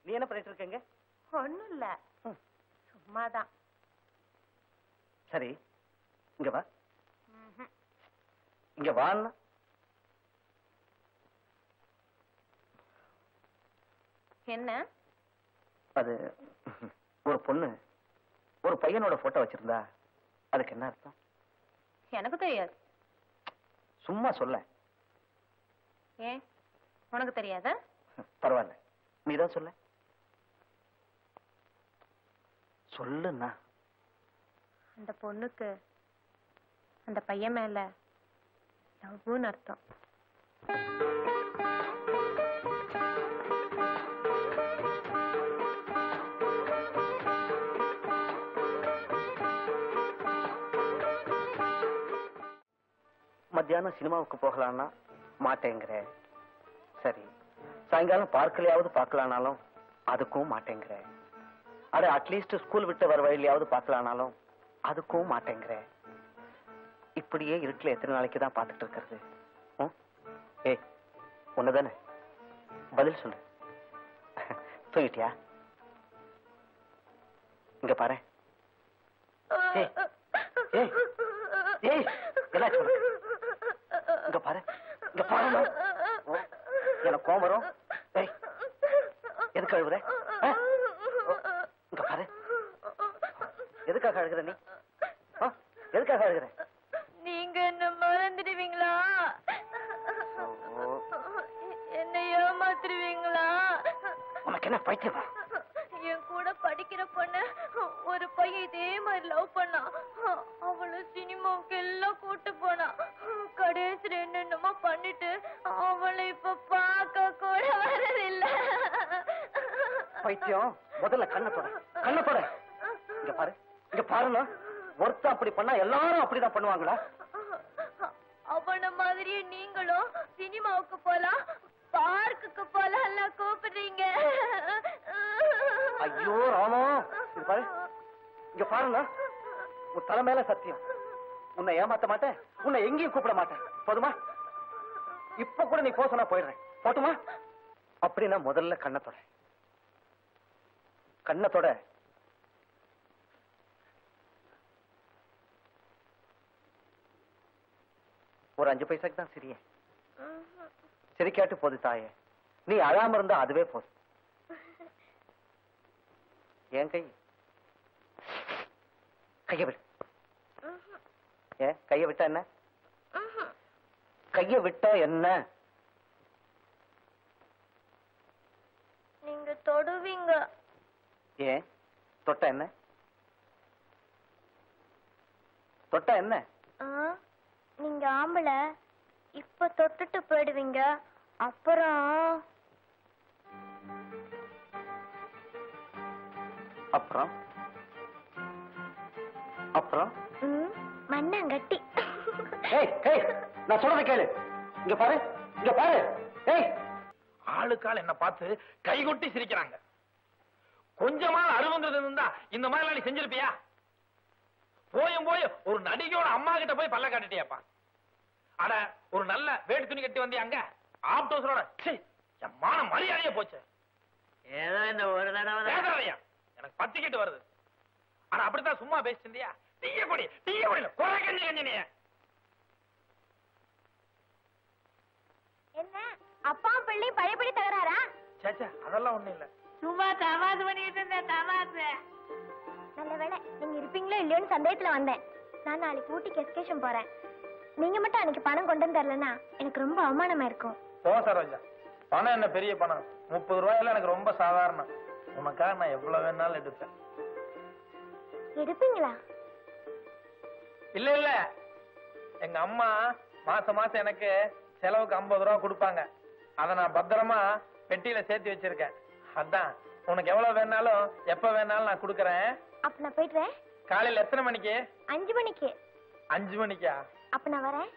நீ என்ன பண்ணிட்டு இருக்கீங்க? ஒண்ணும் இல்ல, சும்மாதான். சரி, இங்க வா. இங்க வான்னா என்ன? அது ஒரு பொண்ணு ஒரு பையனோட போட்டோ வச்சிருந்தா அதுக்கு என்ன அர்த்தம்? எனக்கு தெரியாது. சும்மா சொல்ல. ஏன் உனக்கு தெரியாதா? பரவாயில்ல, நீதான் சொல்ல. சொல்லுண்ணா. அந்த பொண்ணுக்கு அந்த பையன் மேல லவ்னு அர்த்தம். மத்தியானம் சினிமாவுக்கு போகலான்னா மாட்டேங்கிற. சரி, சாயங்காலம் பார்க்கலையாவது பார்க்கலானாலும் அதுக்கும் மாட்டேங்கிற. அட அட்லீஸ்ட் ஸ்கூல் விட்டு வர வழியிலையாவது பார்க்கலானாலும் அதுக்கும் மாட்டேங்கிற. இப்படியே இருட்டுல எத்தனை நாளைக்கு தான் பார்த்துட்டு இருக்கிறது? ஏய், ஒண்ணுதானே, பதில் சொல்லு. தூங்கிட்டியா? இங்க பாரு. ஏய் ஏய் ஏய், என்னாச்சு? இங்க பாரு, இங்க பாரு. எனக்கு கோபம் வரும். ஏய், எதுக்கு அழுகுற? இங்க பாரு, எதுக்காக அழுகுற நீ? எதுக்காக அழுகுற? நீங்க என்ன மறந்துடுவீங்களா? என்ன ஏமாத்துருவீங்களா? உனக்கு என்ன பைத்தியமா? என் கூட படிக்கிற பொண்ணு ஒரு பையன் இதே மாதிரி லவ் பண்ணா. அவளை சினிமாவுக்கு எல்லாம் கூட்டு போனா. கடைசியில் என்னென்னமோ பண்ணிட்டு அவளை இப்ப பார்க்க கூட வரதில்லை. பைத்தியம், முதல்ல கண்ணை தொட, கண்ணை தொட. இங்க பாரு, இங்க பாருங்க. ஒருத்தன் அப்படி பண்ணா எல்லாரும் அப்படிதான் பண்ணுவாங்களா? அவன மாதிரியே நீங்களும் சினிமாவுக்கு போலாம், பார்க்குக்கு போலாம் கூப்பிடுறீங்க. ஐயோ ராமோ, இங்க பாரு, இங்க பாருங்க. உன் தலை மேல சத்தியம், உன்னை ஏமாத்த மாட்டேன், உன்னை எங்கேயும் கூப்பிட மாட்டேன். போதுமா? இப்ப கூட நீ போ சொன்னா போயிடுறேன். போட்டுமா? அப்படின்னா முதல்ல கண்ணத்தோட, கண்ணத்தோட. ஒரு 5 பைசாக்கு தான் சிரியே. சிரிக்காட்டு போது தாயே, நீ அழாம இருந்தா அதுவே போதும். ஏன் கைய விடு. ஏன் கைய விட்டா என்ன? கைய விட்டா என்ன? நீங்க தொடுவீங்க. ஏன் தொட்டா என்ன? தொட்டா என்ன? நீங்க ஆம்பளை, இப்ப தொட்டுட்டு போயிடுவீங்க. அப்புறம் அப்புறம் அப்புறம் மண்ணாங்கட்டி. ஏய் ஏய், நான் சொல்றத கேளு. இங்க பாரு, இங்க பாரு. ஏய், ஆளுக்கால் என்ன பார்த்து கைகொட்டி சிரிக்கிறாங்க. கொஞ்சமா அருவங்கிறது இருந்தா இந்த மாதிரி நீ செஞ்சிருப்பியா? போயும் போய் ஒரு நடிகையோட அம்மா கிட்ட போய் பல்ல காட்டிட்டியாப்பா? அட, ஒரு நல்ல வேட்டு துணி கட்டி வந்தியாங்க ஆப்டோஸரோட. என் மான மரியாதையே போச்சு. ஏதோ இந்த ஒரு தடவை எனக்கு பத்திக்கிட்டு வருது. ஆனா அப்படித்தான் சும்மா பேசிட்டியா? டீய கொடி குறை கஞ்சி கஞ்சினிய. என்ன அப்பா பிள்ளை பழையபடி தகராறா? சேச்சா, அதெல்லாம் ஒண்ணும் இல்ல. சும்மா தமாசு பண்ணிட்டு இருந்தேன். தமாசு. நல்ல வேளை நீங்க இருப்பீங்களோ இல்லையோன்னு சந்தேகத்துல வந்தேன். நான் நாளைக்கு ஊட்டிக்கு எஸ்கேஷன் போறேன். நீங்க மட்டும் அன்னைக்கு பணம் கொண்டு தரலன்னா எனக்கு ரொம்ப அவமானமா இருக்கும். போ சரோஜா, பணம் என்ன பெரிய பணம்? 30 ரூபாயில எனக்கு ரொம்ப சாதாரணம். உனக்காக நான் எவ்வளவு வேணாலும் எடுப்பேன். எடுப்பீங்களா? இல்ல இல்ல, எங்க அம்மா மாசம் மாசம் எனக்கு செலவுக்கு 50 ரூபா கொடுப்பாங்க. அதை நான் பத்திரமா பெட்டியில சேர்த்து வச்சிருக்கேன். அதான் உனக்கு எவ்வளவு வேணாலும் எப்ப வேணாலும் நான் கொடுக்கறேன். அப்ப நான் போயிடுறேன். காலையில எத்தனை மணிக்கு? 5 மணிக்கு. 5 மணிக்கா? அப்ப நான் வரேன்.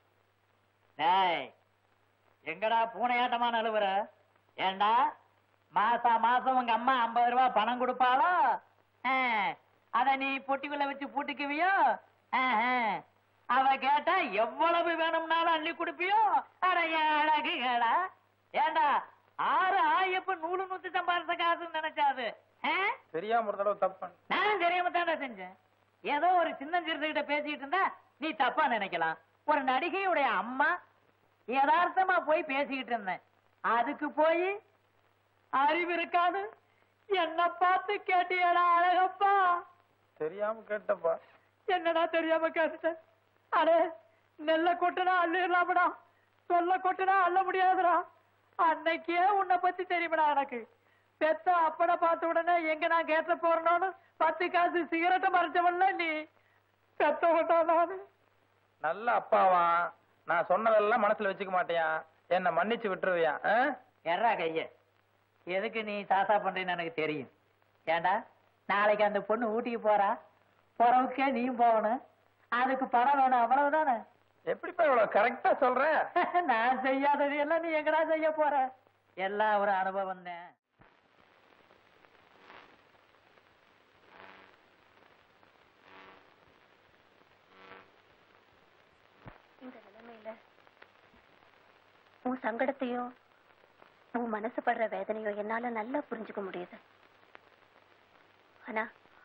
எங்கடா பூனையாட்டமா நழுவுற? ஏண்டா மாசம் உங்க அம்மா 50 ரூபாய் பணம் கொடுப்பாளோ? அத நீ பொட்டிக்குள்ள வச்சு பூட்டிக்குவியோ? அவ கேட்டா எவ்வளவு வேணும்னாலும் அள்ளி கொடுப்பியோ? அட அழகுகளா! ஏண்டா 6 ஆயப்ப 100 சம்பாதிச்ச காசுன்னு நினைச்சாது. தெரியாம ஒரு தடவை தப்பு. நான் தெரியாம தானே செஞ்சேன். ஏதோ ஒரு சின்ன சிறுத்தைகிட்ட பேசிட்டு இருந்தா நீ தப்பா நினைக்கலாம். ஒரு நடிகையுடைய அம்மா யதார்த்தமா போய் பேசிக்கிட்டு இருந்தேன். அதுக்கு போய் அறிவு இருக்காது என்ன பார்த்து கேட்டியடா அழகப்பா? தெரியாம கேட்டப்பா. என்னடா தெரியாம கேட்டுட்டேன்? அடே, நெல்ல கொட்டுனா அள்ளிடலாமடா, சொல்ல கொட்டுனா அள்ள முடியாதுடா. அன்னைக்கே உன்னை பத்தி தெரியுமடா எனக்கு. பெத்த அப்பனை பார்த்த உடனே எங்க நான் கேட்ட போறேன்னு 10 காசு சிகரெட்டை மறைச்சவன்ல நீ. பெத்த நானு நல்ல அப்பாவா? நான் சொன்னதெல்லாம் மனசுல வச்சுக்க மாட்டியா? என்ன மன்னிச்சு விட்டுருவியா? எறா கைய எதுக்கு நீ தாசா பண்றேன்னு எனக்கு தெரியும். ஏண்டா, நாளைக்கு அந்த பொண்ணு ஊட்டிக்கு போறா, போறவுக்கே நீயும் போகணும். அதுக்கு பணம் வேணும், அவ்வளவுதானே? எப்படிப்பா இவ்வளவு கரெக்டா சொல்ற? நான் செய்யாதது எல்லாம் நீ எங்கடா செய்ய போற? எல்லாம் ஒரு அனுபவம் தான். இந்த நிலைமையில உன் சங்கடத்தையும் உன் மனசு படுற வேதனையும் என்னால நல்லா புரிஞ்சுக்க முடியுது. ஆனா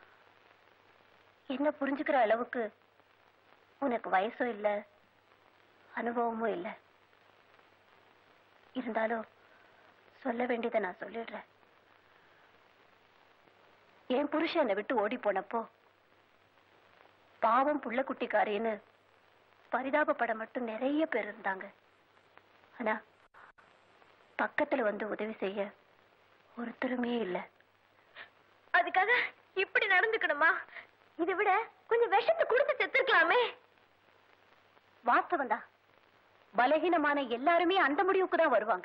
என்ன புரிஞ்சுக்கிற அளவுக்கு உனக்கு வயசும் இல்ல, அனுபவமும் இல்ல. இருந்தாலும் சொல்ல வேண்டியதை நான் சொல்லிடுறேன். என் புருஷன் என்னை விட்டு ஓடி போனப்போ பாவம் புள்ள குட்டிக்காரின்னு பரிதாபப்பட மட்டும் நிறைய பேர் இருந்தாங்க. ஆனா பக்கத்துல வந்து உதவி செய்ய ஒருத்தருமே இல்ல. அதுக்காக இப்படி நடந்துக்கணுமா? இதை விட கொஞ்சம் விஷத்தை கொடுத்து செத்துக்கலாமே. வாஸ்தவம் தான், பலகீனமான எல்லாருமே அந்த முடிவுக்கு தான் வருவாங்க.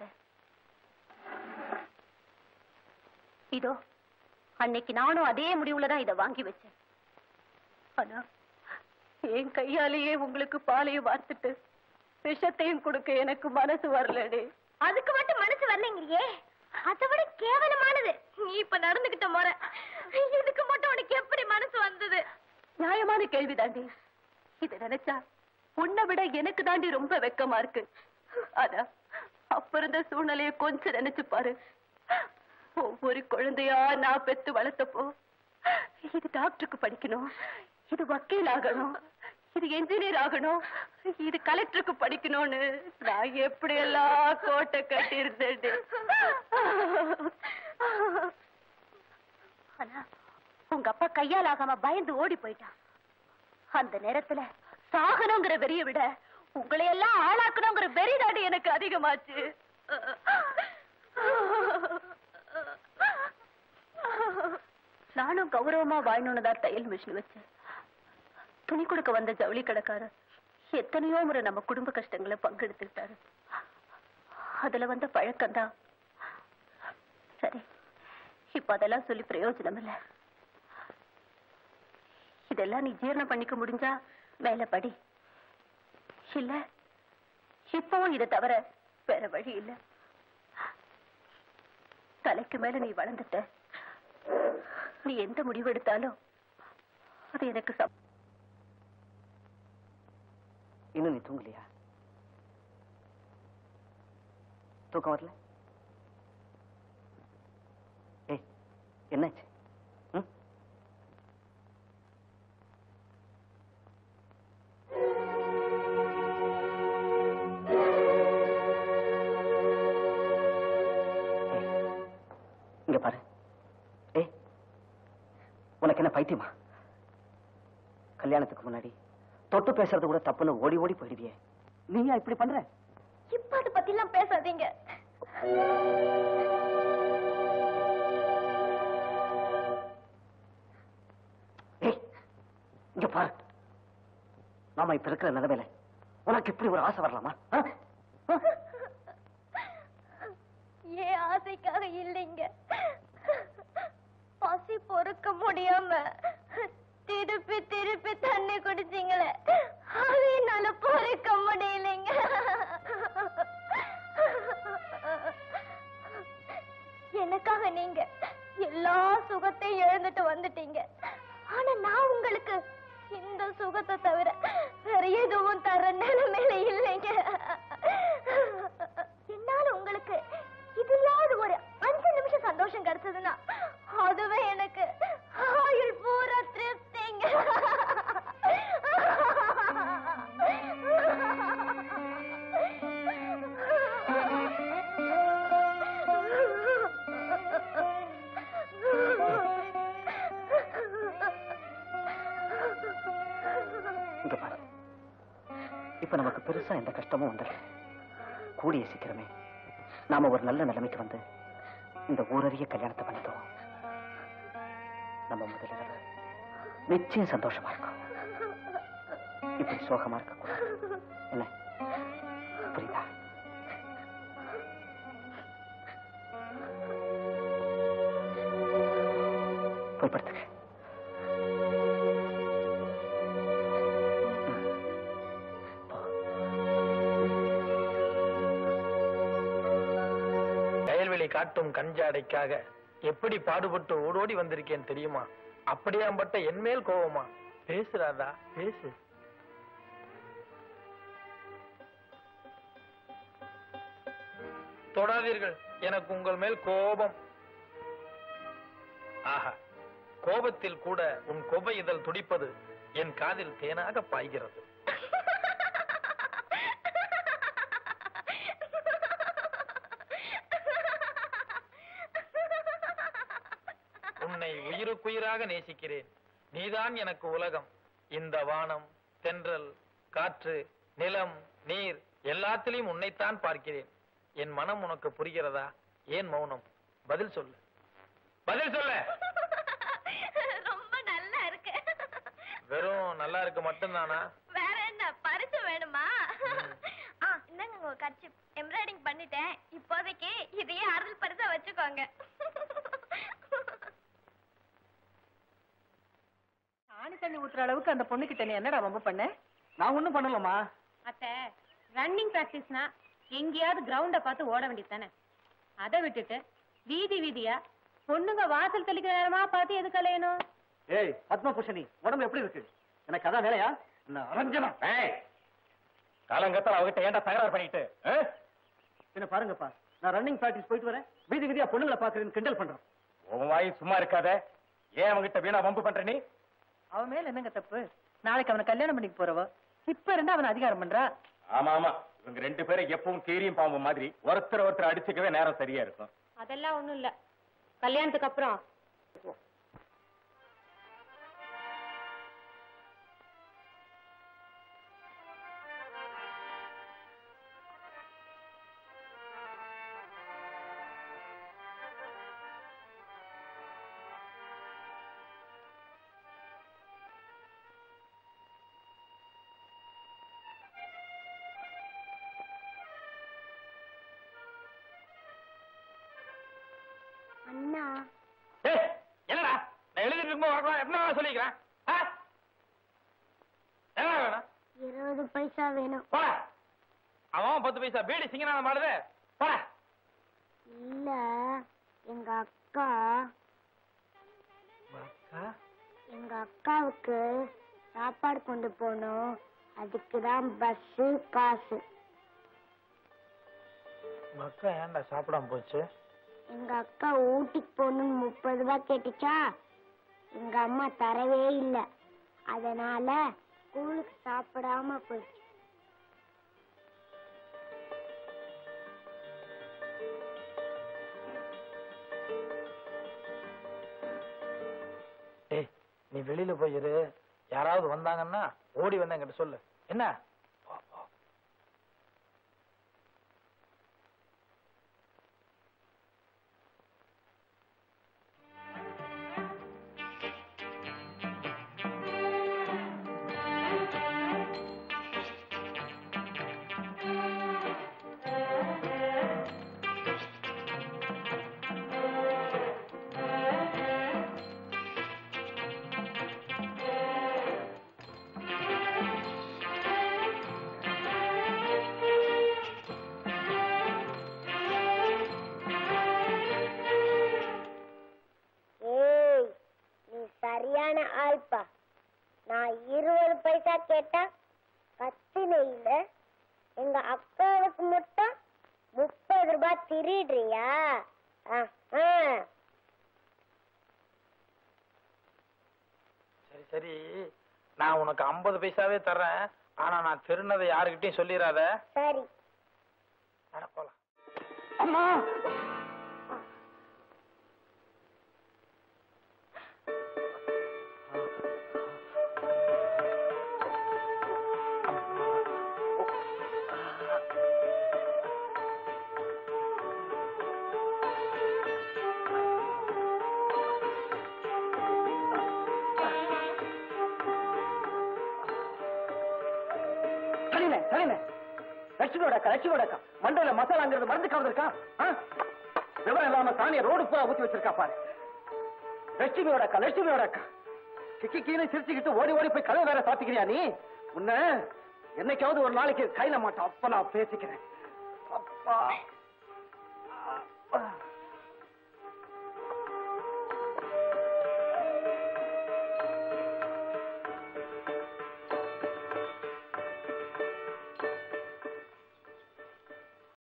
இதோ அன்னைக்கு நானும் அதே முடிவுலதான் இதை வாங்கி வச்சேன். ஆனா என் கையாலேயே உங்களுக்கு பாலையும் வார்த்துட்டு விஷத்தையும் கொடுக்க எனக்கு மனசு வரலடி. அதுக்கு மட்டும் மனசு வரலைங்கிறியே, அதை விட கேவலமானது நீ இப்ப நடந்துகிட்ட முறை. இதுக்கு மட்டும் உனக்கு எப்படி மனசு வந்தது? நியாயமான கேள்வி தாண்டி. இத நினைச்சா உன்னை விட எனக்கு தாண்டி ரொம்ப வெக்கமா இருக்கு. ஆனா அப்ப இருந்த சூழ்நிலைய கொஞ்சம் நினைச்சு பாரு. ஒவ்வொரு குழந்தையா நான் பெத்து வளர்த்தப்போ இது டாக்டருக்கு படிக்கணும், இது வக்கீல் ஆகணும், இது என்ஜினியர் ஆகணும், இது கலெக்டருக்கு படிக்கணும்னு நான் எப்படி எல்லாம் கோட்டை கட்டி இருந்தேன். ஆனா உங்க அப்பா கையால் ஆகாம பயந்து ஓடி போயிட்டான். அந்த நேரத்துல சாகணுங்கிற வெறிய விட உங்களை எல்லாம் ஆளாக்கணுங்கிற வெறி தாண்டி எனக்கு அதிகமாச்சு. நானும் கௌரவமா வாழணும்னு தான் தையல் மிஷின் வச்சேன். துணி கொடுக்க வந்த ஜவுளி கடைக்காரர் எத்தனையோ முறை நம்ம குடும்ப கஷ்டங்களை பங்கெடுத்துக்கிட்டாரு. அதுல வந்த பழக்கம்தான். சரி, இப்ப அதெல்லாம் சொல்லி பிரயோஜனம் இல்ல. இதெல்லாம் நீ ஜீரணம் பண்ணிக்க முடிஞ்சா மேல படி. இல்ல இப்பவும் இதை தவிர வேற வழி இல்ல. தலைக்கு மேல நீ வளர்ந்துட்ட. நீ எந்த முடிவு எடுத்தாலும் அது எனக்கு இன்னும் நீ தூங்கலையா? தூக்கம் வரல? ஏய், என்னாச்சு? இங்க பாரு. ஏய், உனக்கு என்ன பைத்தியமா? கல்யாணத்துக்கு முன்னாடி தொட்டு பேசுறது கூட தப்புன்னு ஓடி ஓடி போயிடுவியே. நீயா இப்படி பண்ற? இப்ப அதை பத்தி எல்லாம் பேசாதீங்க. ஏய், இங்க பாரு. நாம இப்ப இருக்கிற நிலைமையில உனக்கு இப்படி ஒரு ஆசை வரலாமா? ஏன் ஆசைக்காக இல்லைங்க, பசி பொறுக்க முடியாம திருப்பி திருப்பி தண்ணி குடிச்சீங்களே, அது என்னால பொறுக்க முடியலைங்க. எனக்காக நீங்க எல்லா சுகத்தையும் இழந்துட்டு வந்துட்டீங்க. ஆனா நான் உங்களுக்கு இந்த சுகத்தை தவிர வேற எதுவும் தர நிலைமையில இல்லைங்க. என்னால உங்களுக்கு இதுலாவது ஒரு 5 நிமிஷம் சந்தோஷம் கிடைச்சதுன்னா அதுவே எனக்கு ஆயுள் பூரா திருப்திங்க. இங்க பாரு, இப்ப நமக்கு பெருசா எந்த கஷ்டமும் வந்துடல. கூடிய சீக்கிரமே நாம ஒரு நல்ல நிலைமைக்கு வந்து இந்த ஊரறிய கல்யாணத்தை பண்ணிக்குவோம். நம்ம முதல்ல நிச்சயம் சந்தோஷமா இருக்கும். இப்படி சோகமா இருக்க கூடாது. என்ன புரியுதா? போய் படுத்துக்க. கயல்வெளி காட்டும் கஞ்சாடைக்காக எப்படி பாடுபட்டு ஓடோடி வந்திருக்கேன் தெரியுமா? அப்படியாம்பட்ட என் மேல் கோபமா? பேசுறாதா, பேசு. தொடாதீர்கள், எனக்கு உங்கள் மேல் கோபம். ஆஹா, கோபத்தில் கூட உன் கொபை இதழ் துடிப்பது என் காதில் தேனாக பாய்கிறது. உன்னை உயிருக்குயிராக நேசிக்கிறேன். நீதான் எனக்கு உலகம். இந்த வானம், தென்றல், காற்று, நிலம், நீர் எல்லாத்திலையும் உன்னைத்தான் பார்க்கிறேன். என் மனம் உனக்கு புரிகிறதா? ஏன் மௌனம்? பதில் சொல்லு, பதில் சொல்லு. ரொம்ப நல்லா இருக்கு. வெறும் நல்லா இருக்கு மட்டும்தானா? வேற என்ன பரிசு வேணுமா? இந்தாங்க உங்க கர்ச்சீப். எம்ப்ராய்டிங் பண்ணிட்டேன். இப்போதைக்கு இதையே அருள் பரிசா வச்சுக்கோங்க. ஆணி தண்ணி ஊத்துற அளவுக்கு அந்த பொண்ணுகிட்ட நீ என்னடா ரொம்ப பண்ண? நான் ஒண்ணும் பண்ணலமா. அத்தை, ரன்னிங் பிராக்டிஸ்னா எங்கேயாவது கிரவுண்ட பார்த்து ஓட வேண்டியது தானே? அதை விட்டுட்டு வீதி வீதியா பொண்ணுங்க வாசல் தெளிக்கிற நேரமா பார்த்து எதுக்கு அலையணும்? ஏய் பத்மபூஷணி, உடம்பு எப்படி இருக்கு? எனக்கு அதான் வேலையா? அரஞ்சனா காலங்கத்தால் அவகிட்ட ஏன்டா தகராறு பண்ணிட்டு என்ன? பாருங்கப்பா, நான் ரன்னிங் பிராக்டிஸ் போயிட்டு வரேன். வீதி வீதியா பொண்ணுங்களை பாக்குறேன்னு கிண்டல் பண்றோம். உன் வாய் சும்மா இருக்காத. ஏன் அவங்கிட்ட வீணா வம்பு பண்ற நீ? அவன் மேல என்னங்க தப்பு? நாளைக்கு அவனை கல்யாணம் பண்ணிக்கு போறவ இப்ப இருந்தா அவன் அதிகாரம் பண்றா. ஆமா ஆமா, இவங்க 2 பேரும் எப்பவும் கீரியும் பாம்பு மாதிரி ஒருத்தர் அடிச்சுக்கவே நேரம் சரியா இருக்கும். அதெல்லாம் ஒண்ணும் இல்ல. கல்யாணத்துக்கு அப்புறம் அண்ணா, என்னடா நான் எழுதிட்டு இருக்கும்போது என்ன சொல்லிக்கிறேன்? என்ன வேணும்? 20 பைசா வேணும். போட. அவன் 10 பைசா பீடி சிங்கனால மாடுது. போட. இல்ல, எங்க அக்கா எங்க அக்காவுக்கு சாப்பாடு கொண்டு போகணும். அதுக்குதான் பஸ் காசு. மக்கா ஏன்டா சாப்பிடாம போச்சு? எங்க அக்கா ஊட்டிக்கு போகணும்னு 30 ரூபாய் கேட்டுச்சா, எங்க அம்மா தரவே இல்லை. அதனால ஸ்கூலுக்கு சாப்பிடாம போயிடுச்சு. டேய், நீ வெளியில போயிரு. யாராவது வந்தாங்கன்னா ஓடி வந்து என்கிட்ட சொல்லு. என்ன? சரியான ஆள்பா. நான் 20 பைசா கேட்டா கத்தின இல்ல, எங்க அக்காவுக்கு மட்டும் 30 ரூபாய் திருடுறியா? சரி சரி, நான் உனக்கு 50 பைசாவே தர்றேன். ஆனா நான் திருநதை யாருக்கிட்டையும் சொல்லிடாத. சரி. போலாம். அம்மா லட்சுமியோட அக்கா மண்டையில மசாலாங்கிறது மருந்து கவர்ந்திருக்கா? விவரம் இல்லாம சாணிய ரோடு பூரா ஊத்தி வச்சிருக்கா பாரு. லட்சுமியோட அக்கா கிக்கி கீழே சிரிச்சுக்கிட்டு ஓடி ஓடி போய் கதை வேற சாத்திக்கிறியா நீ? உன்ன என்னைக்காவது ஒரு நாளைக்கு கையில மாட்டோம், அப்ப நான் பேசிக்கிறேன். அப்பா